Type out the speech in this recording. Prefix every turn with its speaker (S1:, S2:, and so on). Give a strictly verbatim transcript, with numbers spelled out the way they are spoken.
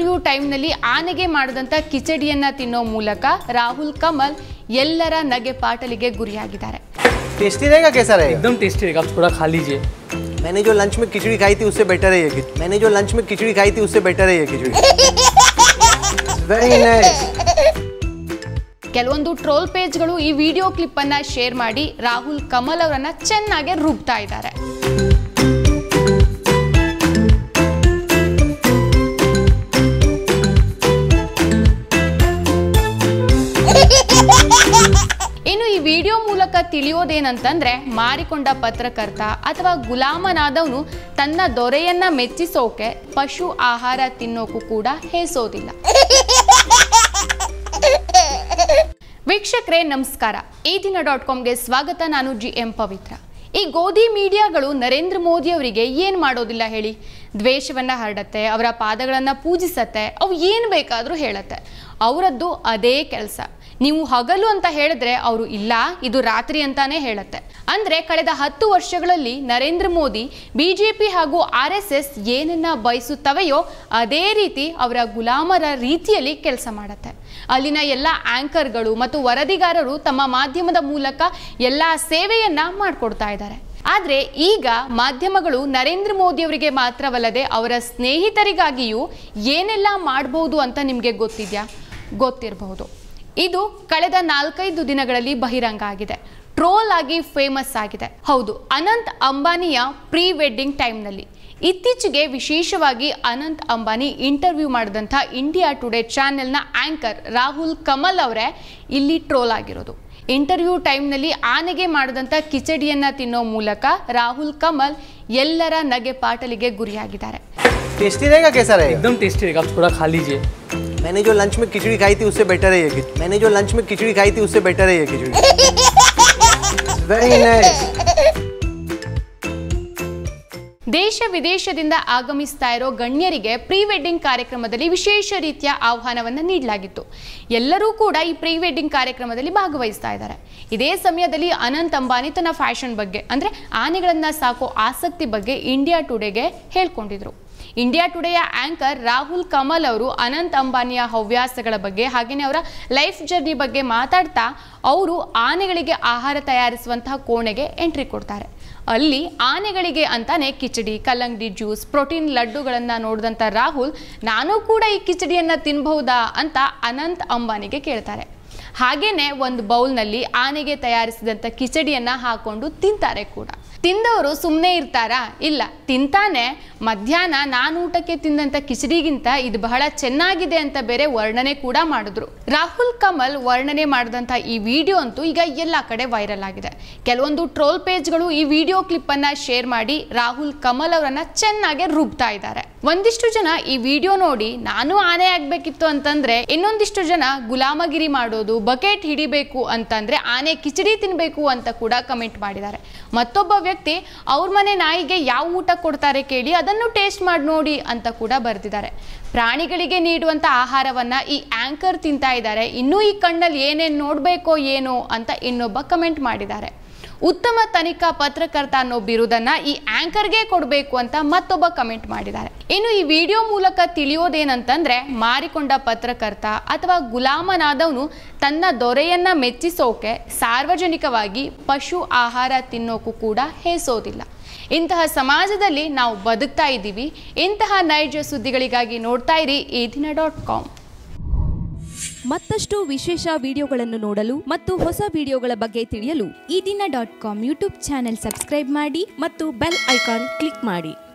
S1: Interview ಟೈಮ್ನಲ್ಲಿ ಆನೆಗೆ ಮಾಡಿದಂಥ ಕಿಚಡಿಯನ್ನ ತಿನ್ನೋ ಮೂಲಕ ರಾಹುಲ್ ಕಮಲ್ ಎಲ್ಲರ ನಗೆ ಪಾಟಲಿಗೆ ಗುರಿಯಾಗಿದ್ದಾರೆ.
S2: टेस्टी रहेगा कैसा रहेगा?
S3: एकदम टेस्टी रहेगा, आप थोड़ा खा लीजिए.
S2: मैंने जो लंच में खिचड़ी खाई थी उससे बेटर है ये खिचड़ी. मैंने जो लंच में खिचड़ी खाई थी उससे बेटर है ये खिचड़ी. Very nice.
S1: ಕೆಲವೊಂದು ಟ್ರೋಲ್ ಪೇಜ್ಗಳು ಈ ವಿಡಿಯೋ ಕ್ಲಿಪ್ ಅನ್ನ ಶೇರ್ ಮಾಡಿ ರಾಹುಲ್ ಕಮಲ್ ಅವರನ್ನ ಚೆನ್ನಾಗಿ ರುಬ್ತಾ ಇದ್ದಾರೆ. ಇನ್ನು ಈ ವಿಡಿಯೋ ಮೂಲಕ ತಿಳಿಯೋದೇನಂತಂದ್ರೆ ಮಾರಿಕೊಂಡ ಪತ್ರಕರ್ತ ಅಥವಾ ಗುಲಾಮನಾದವನು ತನ್ನ ದೊರೆಯನ್ನ ಮೆಚ್ಚಿಸೋಕೆ ಪಶು ಆಹಾರ ತಿನ್ನೋಕು ಕೂಡ ಹೇಸೋದಿಲ್ಲ. ವೀಕ್ಷಕರೇ ನಮಸ್ಕಾರ, ಈ ದಿನ ಡಾಟ್ ಕಾಮ್ಗೆ ಸ್ವಾಗತ. ನಾನು ಜಿ ಎಂ ಪವಿತ್ರ. ಈ ಗೋಧಿ ಮೀಡಿಯಾಗಳು ನರೇಂದ್ರ ಮೋದಿ ಅವರಿಗೆ ಏನು ಮಾಡೋದಿಲ್ಲ ಹೇಳಿ? ದ್ವೇಷವನ್ನ ಹರಡತ್ತೆ, ಅವರ ಪಾದಗಳನ್ನು ಪೂಜಿಸತ್ತೆ, ಅವು ಏನು ಬೇಕಾದರೂ ಹೇಳತ್ತೆ. ಅವರದ್ದು ಅದೇ ಕೆಲಸ. ನೀವು ಹಗಲು ಅಂತ ಹೇಳಿದ್ರೆ ಅವರು ಇಲ್ಲ, ಇದು ರಾತ್ರಿ ಅಂತಾನೆ ಹೇಳುತ್ತೆ. ಅಂದ್ರೆ ಕಳೆದ ಹತ್ತು ವರ್ಷಗಳಲ್ಲಿ ನರೇಂದ್ರ ಮೋದಿ, ಬಿಜೆಪಿ ಹಾಗೂ ಆರ್ ಎಸ್ ಎಸ್ ಏನನ್ನ ಬಯಸುತ್ತವೆಯೋ ಅದೇ ರೀತಿ ಅವರ ಗುಲಾಮರ ರೀತಿಯಲ್ಲಿ ಕೆಲಸ ಮಾಡುತ್ತೆ. ಅಲ್ಲಿನ ಎಲ್ಲ ಆಂಕರ್ಗಳು ಮತ್ತು ವರದಿಗಾರರು ತಮ್ಮ ಮಾಧ್ಯಮದ ಮೂಲಕ ಎಲ್ಲ ಸೇವೆಯನ್ನ ಮಾಡಿಕೊಡ್ತಾ ಇದ್ದಾರೆ. ಆದರೆ ಈಗ ಮಾಧ್ಯಮಗಳು ನರೇಂದ್ರ ಮೋದಿ ಅವರಿಗೆ ಮಾತ್ರವಲ್ಲದೆ ಅವರ ಸ್ನೇಹಿತರಿಗಾಗಿಯೂ ಏನೆಲ್ಲ ಮಾಡಬಹುದು ಅಂತ ನಿಮಗೆ ಗೊತ್ತಿದೆಯಾ? ಗೊತ್ತಿರಬಹುದು. ಇದು ಕಳೆದ ನಾಲ್ಕೈದು ದಿನಗಳಲ್ಲಿ ಬಹಿರಂಗ ಆಗಿದೆ, ಟ್ರೋಲ್ ಆಗಿ ಫೇಮಸ್ ಆಗಿದೆ. ಹೌದು, ಅನಂತ್ ಅಂಬಾನಿಯ ಪ್ರೀ ವೆಡ್ಡಿಂಗ್ ಟೈಮ್ನಲ್ಲಿ ಇತ್ತೀಚೆಗೆ ವಿಶೇಷವಾಗಿ ಅನಂತ್ ಅಂಬಾನಿ ಇಂಟರ್ವ್ಯೂ ಮಾಡಿದಂಥ ಇಂಡಿಯಾ ಟುಡೇ ಚಾನೆಲ್ನ ಆಂಕರ್ ರಾಹುಲ್ ಕಮಲ್ ಅವರೇ ಇಲ್ಲಿ ಟ್ರೋಲ್ ಆಗಿರೋದು. ಇಂಟರ್ವ್ಯೂ ಟೈಮ್ನಲ್ಲಿ ಆನೆಗೆ ಮಾಡಿದಂಥ ಕಿಚಡಿಯನ್ನ ತಿನ್ನೋ ಮೂಲಕ ರಾಹುಲ್ ಕಮಲ್ ಎಲ್ಲರ ನಗೆ ಪಾಟಲಿಗೆ ಗುರಿಯಾಗಿದ್ದಾರೆ.
S2: टेस्टी रहेगा कैसा रहेगा?
S3: एकदम टेस्टी रहेगा, आप थोड़ा खा लीजिए.
S2: मैंने जो लंच में खिचड़ी खाई थी उससे बेटर है ये खिचड़ी. मैंने जो लंच में खिचड़ी खाई थी उससे बेटर है ये खिचड़ी. Very nice.
S1: ದೇಶ ವಿದೇಶದಿಂದ ಆಗಮಿಸ್ತಾ ಇರೋ ಗಣ್ಯರಿಗೆ ಪ್ರೀ ವೆಡ್ಡಿಂಗ್ ಕಾರ್ಯಕ್ರಮದಲ್ಲಿ ವಿಶೇಷ ರೀತಿಯ ಆಹ್ವಾನವನ್ನು ನೀಡಲಾಗಿತ್ತು. ಎಲ್ಲರೂ ಕೂಡ ಈ ಪ್ರೀ ವೆಡ್ಡಿಂಗ್ ಕಾರ್ಯಕ್ರಮದಲ್ಲಿ ಭಾಗವಹಿಸ್ತಾ ಇದ್ದಾರೆ. ಇದೇ ಸಮಯದಲ್ಲಿ ಅನಂತ್ ಅಂಬಾನಿ ತನ್ನ ಫ್ಯಾಷನ್ ಬಗ್ಗೆ ಅಂದರೆ ಆನೆಗಳನ್ನ ಸಾಕೋ ಆಸಕ್ತಿ ಬಗ್ಗೆ ಇಂಡಿಯಾ ಟುಡೇಗೆ ಹೇಳ್ಕೊಂಡಿದ್ರು. ಇಂಡಿಯಾ ಟುಡೆಯ ಆಂಕರ್ ರಾಹುಲ್ ಕಮಲ್ ಅವರು ಅನಂತ್ ಅಂಬಾನಿಯ ಹವ್ಯಾಸಗಳ ಬಗ್ಗೆ ಹಾಗೆಯೇ ಅವರ ಲೈಫ್ ಜರ್ನಿ ಬಗ್ಗೆ ಮಾತಾಡ್ತಾ ಅವರು ಆನೆಗಳಿಗೆ ಆಹಾರ ತಯಾರಿಸುವಂತಹ ಕೋಣೆಗೆ ಎಂಟ್ರಿ ಕೊಡ್ತಾರೆ. ಅಲ್ಲಿ ಆನೆಗಳಿಗೆ ಅಂತಾನೆ ಕಿಚಡಿ, ಕಲ್ಲಂಗಡಿ ಜ್ಯೂಸ್, ಪ್ರೋಟೀನ್ ಲಡ್ಡುಗಳನ್ನು ನೋಡಿದಂಥ ರಾಹುಲ್, ನಾನು ಕೂಡ ಈ ಕಿಚಡಿಯನ್ನು ತಿನ್ನಬಹುದಾ ಅಂತ ಅನಂತ್ ಅಂಬಾನಿಗೆ ಕೇಳ್ತಾರೆ. ಹಾಗೇನೆ ಒಂದು ಬೌಲ್ನಲ್ಲಿ ಆನೆಗೆ ತಯಾರಿಸಿದಂಥ ಕಿಚಡಿಯನ್ನು ಹಾಕೊಂಡು ತಿಂತಾರೆ ಕೂಡ. ತಿಂದವರು ಸುಮ್ಮನೆ ಇರ್ತಾರಾ? ಇಲ್ಲ, ತಿಂತಾನೆ ಮಧ್ಯಾಹ್ನ ನಾನು ಊಟಕ್ಕೆ ತಿಂದಂಥ ಕಿಚಡಿಗಿಂತ ಇದು ಬಹಳ ಚೆನ್ನಾಗಿದೆ ಅಂತ ಬೇರೆ ವರ್ಣನೆ ಕೂಡ ಮಾಡಿದ್ರು. ರಾಹುಲ್ ಕಮಲ್ ವರ್ಣನೆ ಮಾಡಿದಂಥ ಈ ವಿಡಿಯೋ ಅಂತೂ ಈಗ ಎಲ್ಲ ಕಡೆ ವೈರಲ್ ಆಗಿದೆ. ಕೆಲವೊಂದು ಟ್ರೋಲ್ ಪೇಜ್ಗಳು ಈ ವಿಡಿಯೋ ಕ್ಲಿಪ್ ಅನ್ನ ಶೇರ್ ಮಾಡಿ ರಾಹುಲ್ ಕಮಲ್ ಅವರನ್ನ ಚೆನ್ನಾಗಿ ರುಬ್ತಾ ಇದ್ದಾರೆ. ಒಂದಿಷ್ಟು ಜನ ಈ ವಿಡಿಯೋ ನೋಡಿ ನಾನು ಆನೆ ಆಗ್ಬೇಕಿತ್ತು ಅಂತಂದ್ರೆ, ಇನ್ನೊಂದಿಷ್ಟು ಜನ ಗುಲಾಮಗಿರಿ ಮಾಡೋದು, ಬಕೆಟ್ ಹಿಡಿಬೇಕು ಅಂತಂದ್ರೆ ಆನೆ ಕಿಚಡಿ ತಿನ್ಬೇಕು ಅಂತ ಕೂಡ ಕಮೆಂಟ್ ಮಾಡಿದ್ದಾರೆ. ಮತ್ತೊಬ್ಬ ವ್ಯಕ್ತಿ ಅವ್ರ ಮನೆ ನಾಯಿಗೆ ಯಾವ ಊಟ ಕೊಡ್ತಾರೆ ಕೇಳಿ, ಅದನ್ನು ಟೇಸ್ಟ್ ಮಾಡಿ ನೋಡಿ ಅಂತ ಕೂಡ ಬರೆದಿದ್ದಾರೆ. ಪ್ರಾಣಿಗಳಿಗೆ ನೀಡುವಂತ ಆಹಾರವನ್ನ ಈ ಆಂಕರ್ ತಿಂತಾ ಇದ್ದಾರೆ, ಇನ್ನೂ ಈ ಕಣ್ಣಲ್ಲಿ ಏನೇನು ನೋಡ್ಬೇಕೋ ಏನೋ ಅಂತ ಇನ್ನೊಬ್ಬ ಕಮೆಂಟ್ ಮಾಡಿದ್ದಾರೆ. ಉತ್ತಮ ತನಿಖಾ ಪತ್ರಕರ್ತ ಅನ್ನೋ ಬಿರುದನ್ನ ಈ ಆಂಕರ್ಗೆ ಕೊಡಬೇಕು ಅಂತ ಮತ್ತೊಬ್ಬ ಕಮೆಂಟ್ ಮಾಡಿದ್ದಾರೆ. ಇನ್ನು ಈ ವಿಡಿಯೋ ಮೂಲಕ ತಿಳಿಯೋದೇನಂತಂದ್ರೆ ಮಾರಿಕೊಂಡ ಪತ್ರಕರ್ತ ಅಥವಾ ಗುಲಾಮನಾದವನು ತನ್ನ ದೊರೆಯನ್ನ ಮೆಚ್ಚಿಸೋಕೆ ಸಾರ್ವಜನಿಕವಾಗಿ ಪಶು ಆಹಾರ ತಿನ್ನೋಕು ಕೂಡ ಹೇಸೋದಿಲ್ಲ. ಇಂತಹ ಸಮಾಜದಲ್ಲಿ ನಾವು ಬದುಕ್ತಾ ಇದ್ದೀವಿ. ಇಂತಹ ನೈಜ ಸುದ್ದಿಗಳಿಗಾಗಿ ನೋಡ್ತಾ ಇರಿ ಈ ದಿನ ಡಾಟ್ ಕಾಮ್.
S4: ಮತ್ತಷ್ಟು ವಿಶೇಷ ವಿಡಿಯೋಗಳನ್ನು ನೋಡಲು ಮತ್ತು ಹೊಸ ವಿಡಿಯೋಗಳ ಬಗ್ಗೆ ತಿಳಿಯಲು ಈ ದಿನ dot com YouTube channel subscribe ಮಾಡಿ ಮತ್ತು ಬೆಲ್ ಐಕಾನ್ ಕ್ಲಿಕ್ ಮಾಡಿ.